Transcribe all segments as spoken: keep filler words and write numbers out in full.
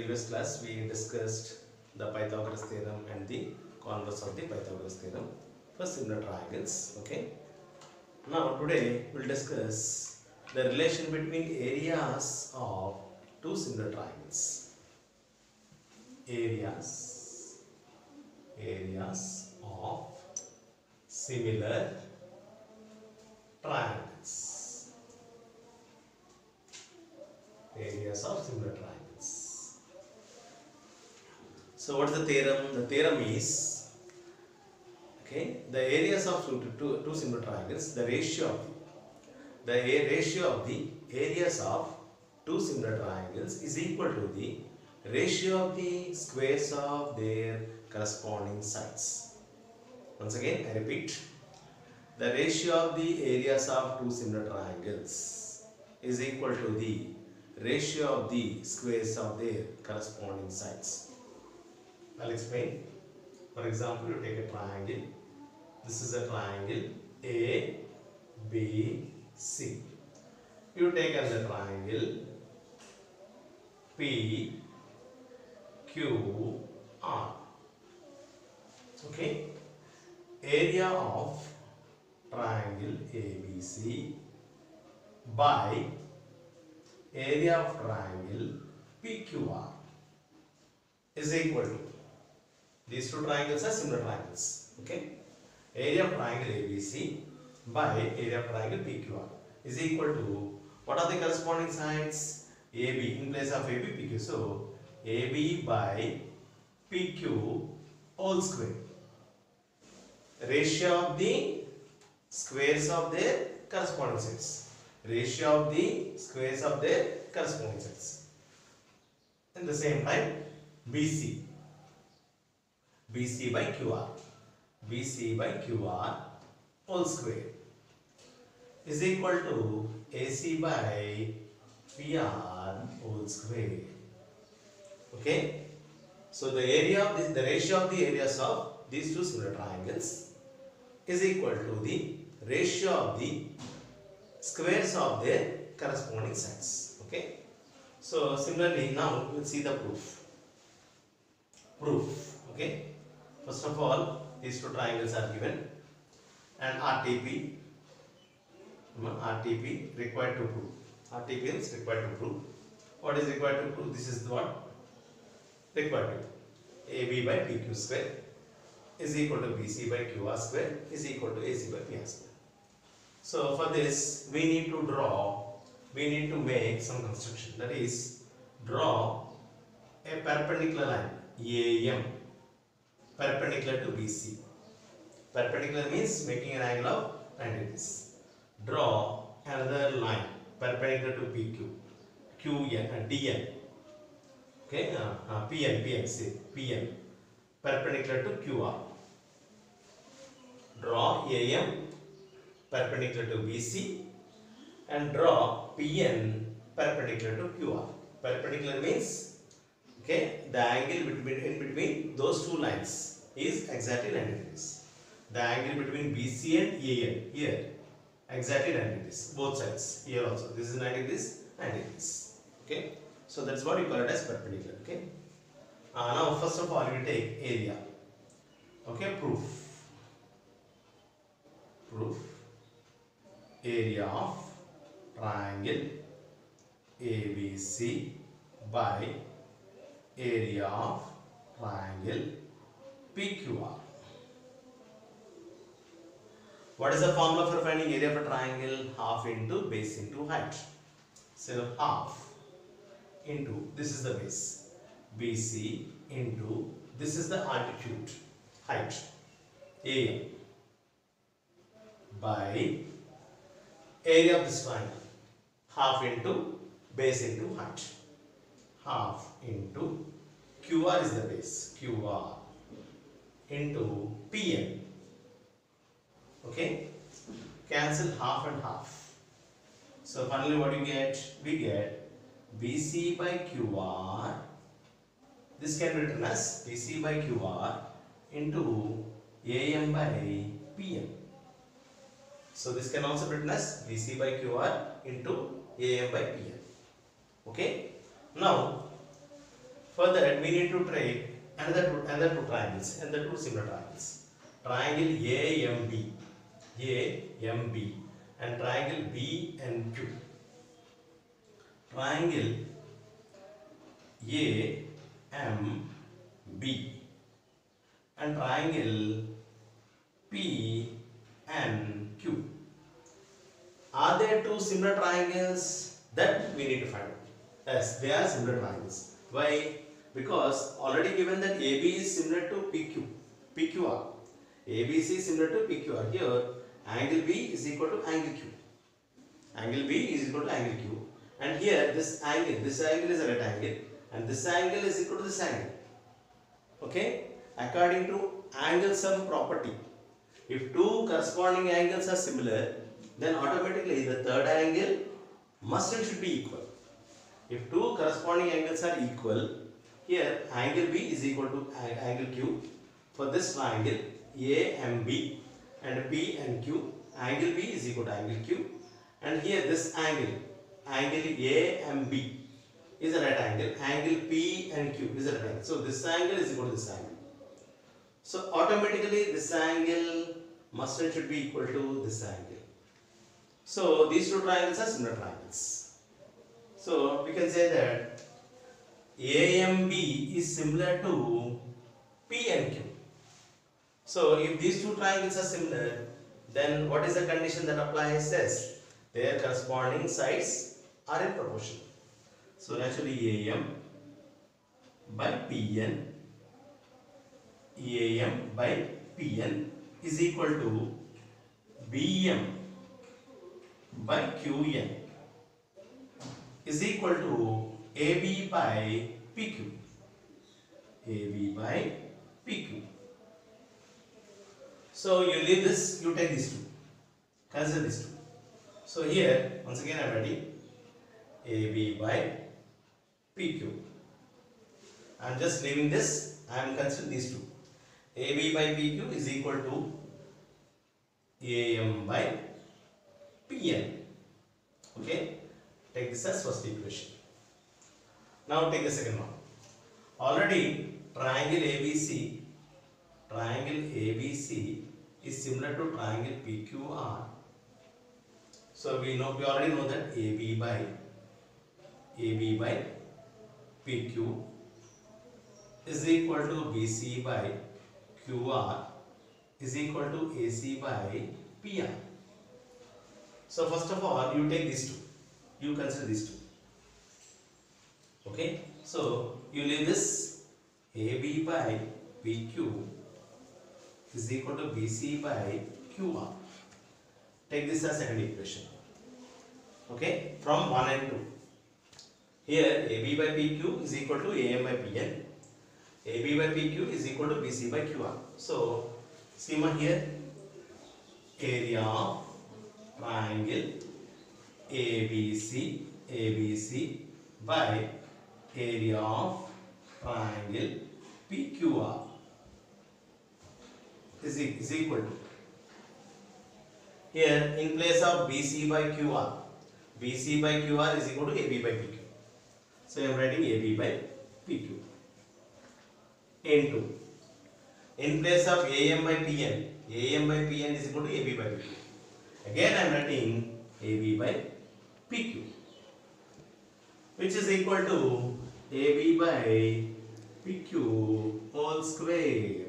previous class we discussed the Pythagoras theorem and the converse of the Pythagoras theorem for similar triangles. Okay. Now today we will discuss the relation between areas of two similar triangles. Areas, areas of similar triangles. Areas of similar triangles. So what is the theorem? The theorem is, okay, the areas of two, two, two similar triangles, the ratio of the, the ratio of the areas of two similar triangles is equal to the ratio of the squares of their corresponding sides. Once again, I repeat, the ratio of the areas of two similar triangles is equal to the ratio of the squares of their corresponding sides. I'll explain. For example, you take a triangle. This is a triangle A, B, C. You take another triangle P, Q, R. Okay. Area of triangle A B C by area of triangle P Q R is equal to, these two triangles are similar triangles. Okay. Area of triangle A B C by area of triangle P Q R is equal to, what are the corresponding sides? A B, in place of A B, P Q. So A B by P Q all square. Ratio of the squares of their corresponding sides. Ratio of the squares of their corresponding sides. In the same time, B C. B C by Q R. B C by Q R all square is equal to A C by P R whole square. Okay. So the area of this, the ratio of the areas of these two similar triangles is equal to the ratio of the squares of their corresponding sides. Okay. So similarly, now we will see the proof. Proof. Okay. First of all, these two triangles are given and R T P. R T P required to prove. R T P is required to prove. What is required to prove? This is what required to prove. A B by P Q square is equal to B C by Q R square is equal to A C by P R square. So for this we need to draw, we need to make some construction, that is draw a perpendicular line A M perpendicular to B C. Perpendicular means making an angle of ninety degrees. Draw another line perpendicular to P Q, Q N and D N. Okay, uh, uh, P N, P N, say P N perpendicular to Q R. Draw A M perpendicular to B C and draw P N perpendicular to Q R. Perpendicular means, okay, the angle between in between those two lines is exactly ninety degrees. The angle between B C and A N here exactly ninety degrees. Both sides here also. This is ninety degrees, ninety degrees. Okay. So that's what you call it as perpendicular. Okay. Uh, now first of all we take area. Okay. Proof. Proof. Area of triangle A B C by area of triangle P Q R. What is the formula for finding area of a triangle? Half into base into height. So half into, this is the base, B C into, this is the altitude, height, A M by area of this triangle, half into base into height. Half into Q R is the base, Q R into P N. Okay, cancel half and half. So finally what you get? We get B C by Q R. This can be written as B C by Q R into A M by P N. So this can also be written as B C by Q R into A M by P N. Okay. Now For that we need to try another two, another two triangles, another two similar triangles. Triangle A M B, A M B, and triangle B N Q. Triangle A M B and triangle P N Q. Are there two similar triangles? That we need to find out. Yes, they are similar triangles. Why? Because already given that A B is similar to P Q, P Q R. A B C is similar to P Q R. Here, angle B is equal to angle Q. Angle B is equal to angle Q. And here, this angle, this angle is a right angle, and this angle is equal to this angle. Okay? According to angle sum property, if two corresponding angles are similar, then automatically the third angle must and should be equal. If two corresponding angles are equal, here angle B is equal to angle Q. For this triangle A M B and P N Q, angle B is equal to angle Q. And here this angle, angle A M B is a right angle, angle P N Q is a right angle. So this angle is equal to this angle. So automatically this angle must and should be equal to this angle. So these two triangles are similar triangles. So we can say that A M B is similar to P N Q. So if these two triangles are similar, then what is the condition that applies? Yes, their corresponding sides are in proportion. So naturally A M by P N, A M by P N is equal to B M by Q N is equal to A B by P Q. A B by P Q. So you leave this, you take these two. Cancel these two. So here, once again I am writing A B by P Q. I am just leaving this, I am considering these two. A B by P Q is equal to A M by P N. Okay? Take this as first equation. Now take the second one. Already triangle A B C, triangle A B C is similar to triangle P Q R. So we know, we already know that A B by A B by P Q is equal to B C by Q R is equal to A C by P R. So first of all, you take these two. You consider these two. Okay? So you leave this A B by P Q is equal to B C by Q R. Take this as second equation. Okay? From one and two. Here A B by P Q is equal to A M by P N. A B by P Q is equal to B C by Q R. So schema here, area of triangle A B C, A B C by area of triangle P Q R is, is equal to, here in place of B C by Q R, B C by Q R is equal to A B by P Q. So I am writing A B by P Q into, in place of A M by P N, A M by P N is equal to A B by P Q. Again I am writing A B by P Q, which is equal to A B by P Q whole square.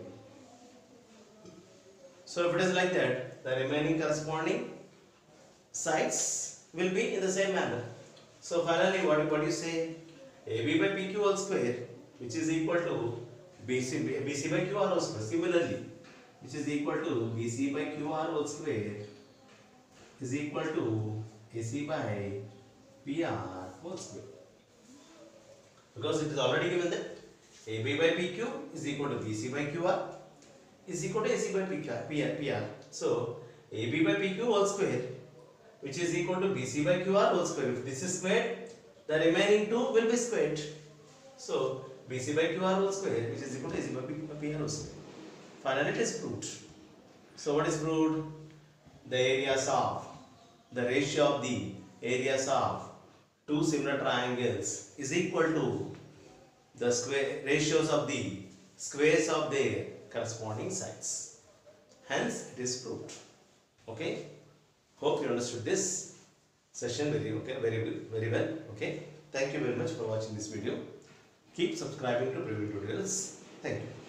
So if it is like that, the remaining corresponding sides will be in the same manner. So finally what, what do you say? A B by P Q whole square, which is equal to B C, B C by Q R whole square. Similarly, which is equal to B C by Q R whole square is equal to A C by P R whole square. Because it is already given that A B by P Q is equal to B C by Q R is equal to A C by P R, P R, P R. So A B by P Q whole square, which is equal to B C by Q R whole square. If this is squared, the remaining two will be squared. So B C by Q R whole square, which is equal to A C by P R whole square. Finally, it is proved. So what is proved? The areas of, the ratio of the areas of two similar triangles is equal to the square ratios of the squares of their corresponding sides. Hence, it is proved. Okay. Hope you understood this session very okay, very very well. Okay. Thank you very much for watching this video. Keep subscribing to Preview Tutorials. Thank you.